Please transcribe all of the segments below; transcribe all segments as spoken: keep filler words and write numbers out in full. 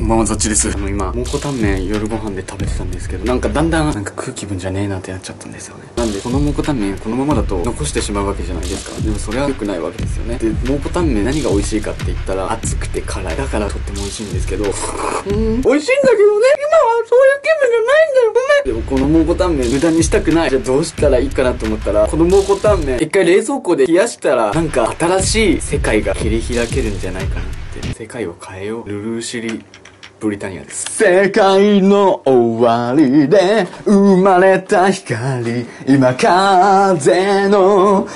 んばんは、ザッチです。あの今蒙古タンメン夜ご飯で食べてたんですけど、なんかだんだんなんか食う気分じゃねえなってなっちゃったんですよね。なんでこの蒙古タンメンこのままだと残してしまうわけじゃないですか。でもそれは良くないわけですよね。で蒙古タンメン何が美味しいかって言ったら熱くて辛い、だからとっても美味しいんですけどうーん美味しいんだけどね、今はそういう気分じゃないんだよ、ごめん。でもこの蒙古タンメン無駄にしたくない。じゃあどうしたらいいかなと思ったら、この蒙古タンメン一回冷蔵庫で冷やしたらなんか新しい世界が切り開けるんじゃないかなって。世界を変えよう。ルルーシリブリタニアです。世界の終わりで生まれた光、今風の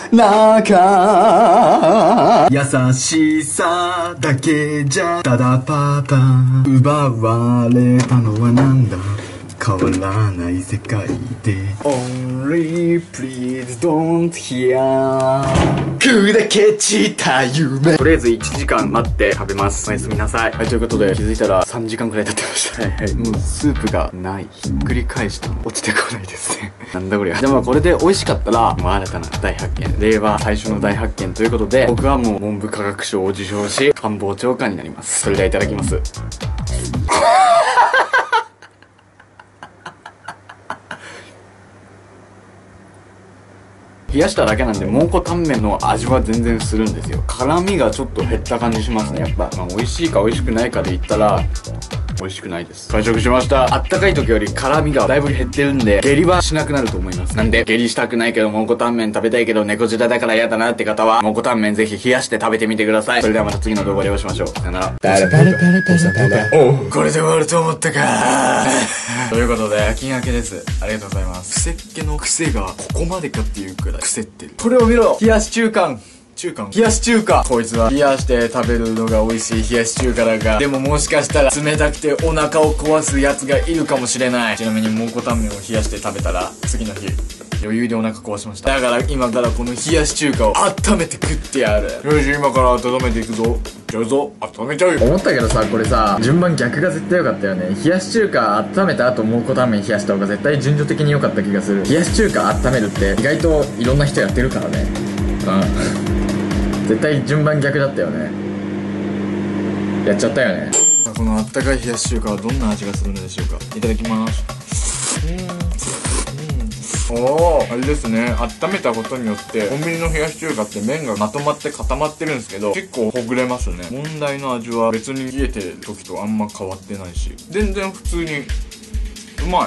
中、優しさだけじゃただパターン、奪われたのはなんだ、変わらない世界で Only please don't hear 砕け散った夢。とりあえずいちじかん待って食べます。おやすみなさい。はい、ということで気づいたらさんじかんくらい経ってました。はいはい、もうスープがない。ひっくり返しても落ちてこないですねなんだこりゃ。でもこれで美味しかったらもう新たな大発見、令和最初の大発見ということで、僕はもう文部科学省を受賞し官房長官になります。それではいただきます冷やしただけなんで蒙古タンメンの味は全然するんですよ。辛みがちょっと減った感じしますね。やっぱ、まあ、美味しいか美味しくないかで言ったら美味しくないです。完食しました。あったかい時より辛みがだいぶ減ってるんで下痢はしなくなると思います。なんで下痢したくないけど蒙古タンメン食べたいけど猫舌だから嫌だなって方は蒙古タンメンぜひ冷やして食べてみてください。それではまた次の動画でお会いしましょう。さよなら。パラパラパラパラパラ。おう、これで終わると思ったかということで夜勤明けです。ありがとうございます。癖っ気の癖がここまでかっていうくらい癖ってる。これを見ろ、冷やし中華中華冷やし中華。こいつは冷やして食べるのが美味しい冷やし中華だが、でももしかしたら冷たくてお腹を壊すやつがいるかもしれない。ちなみに蒙古タンメンを冷やして食べたら次の日余裕でお腹壊しました。だから今からこの冷やし中華を温めて食ってやる。よし、今から温めていくぞ。どうぞ、温めちゃうよ。思ったけどさ、これさ順番逆が絶対良かったよね。冷やし中華温めた後蒙古タンメン冷やした方が絶対順序的に良かった気がする。冷やし中華温めるって意外といろんな人やってるからね。うん絶対順番逆だったよね。やっちゃったよね。このあったかい冷やし中華はどんな味がするのでしょうか。いただきます。うんうん、おお、あれですね、温めたことによってコンビニの冷やし中華って麺がまとまって固まってるんですけど結構ほぐれますね。問題の味は別に冷えてる時とあんま変わってないし全然普通にうまい。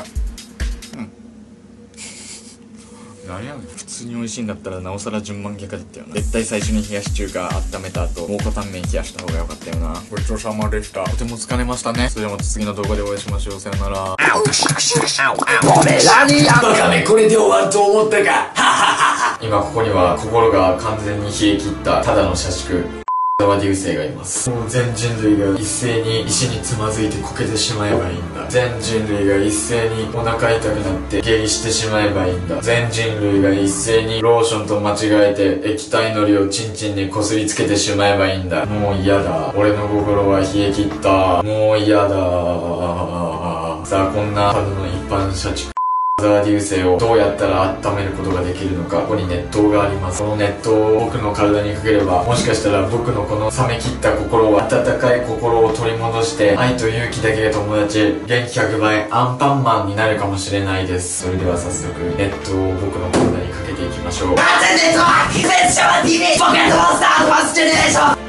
何やねん。普通に美味しいんだったらなおさら順番逆だったよな。絶対最初に冷やし中華温めた後蒙古タンメン冷やした方が良かったよな。ごちそうさまでした。とても疲れましたね。それではまた次の動画でお会いしましょう。さよなら。ポメラニアンバカめ、これで終わると思ったか今ここには心が完全に冷え切ったただの社畜沢流星がいます。もう全人類が一斉に石につまずいてこけてしまえばいいんだ。全人類が一斉にお腹痛くなって下痢してしまえばいいんだ。全人類が一斉にローションと間違えて液体のりをチンチンにこすりつけてしまえばいいんだ。もう嫌だ。俺の心は冷え切った。もう嫌だ。さあ、こんなただの一般社畜沢流星をどうやったら温めることができるのか。ここに熱湯があります。この熱湯を僕の体にかければもしかしたら僕のこの冷め切った心は温かい心を取り戻して愛と勇気だけが友達、元気ひゃくばいアンパンマンになるかもしれないです。それでは早速熱湯を僕の体にかけていきましょう。完全ネットワークセンション ティーブイ ポケットモンスターファーストジェネレーション。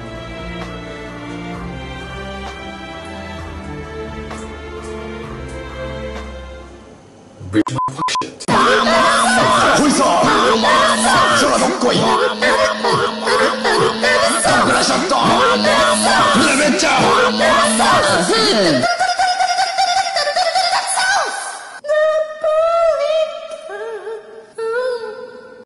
こいつは空どっこい桜シャットレベッチャー